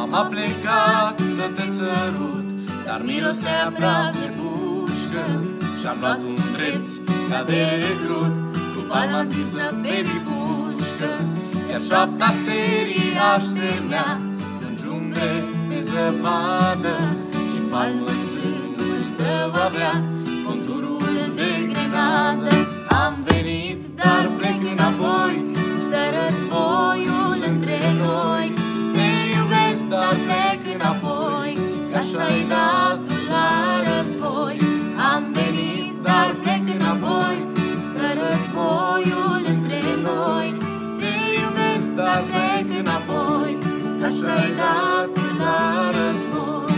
Mama a plecat să te sărut, dar mirosea praf de pușcă. Și-am luat un dreț ca de recrut, cu palma întinsă pe vipușcă. Iar 7-a serie așternea în djungle de zăpadă, și palmă sânul tău avea conturul de grenadă. Am venit, dar plec înapoi, stă războiul între noi. Te iubesc, dar plec înapoi, că așa-i datul la război. Am venit, dar plec înapoi, stă războiul între noi. Te iubesc, dar plec înapoi, că așa-i datul la război.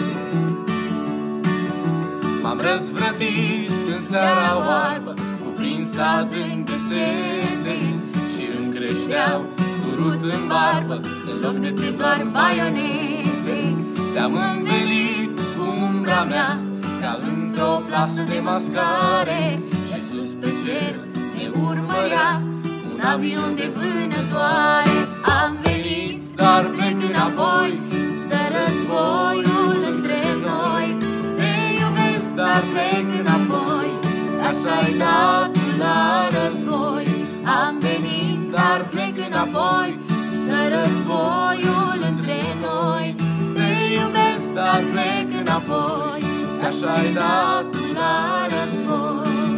M-am răzvrătit în seara oarbă, cuprins adânc de sete, și îmi creșteau turut în barbă, în loc de țevi doar baionete. Te-am învelit cu umbra mea, ca într-o plasă de mascare, și sus pe cer ne urmărea un avion de vânătoare. Am venit, dar plec înapoi, stă războiul între noi. Te iubesc, dar plec înapoi, așa-i datul la război. Am venit, dar plec înapoi, stă războiul între noi. Te iubesc, dar plec înapoi, așa-i datul la război.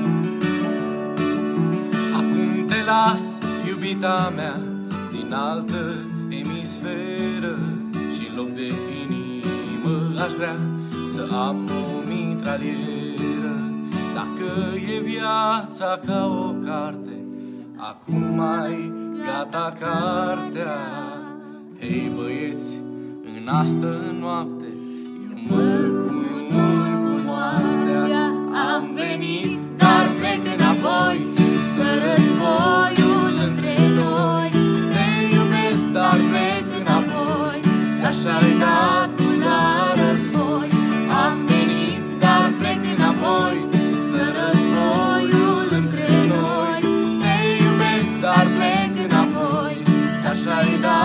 Acum te las, iubita mea, din altă emisferă, și în loc de inimă aș vrea să am o mitralieră. Dacă e viața ca o carte, acum mai gata cartea. Hei băieți, în astă noapte eu mă cunun cu moartea. Am venit, dar plec înapoi, stă războiul între noi. Te iubesc, dar plec înapoi, că așa-i datul la război. Am venit, dar plec înapoi, stă războiul între noi. Te iubesc, dar plec înapoi, că așa-i datul.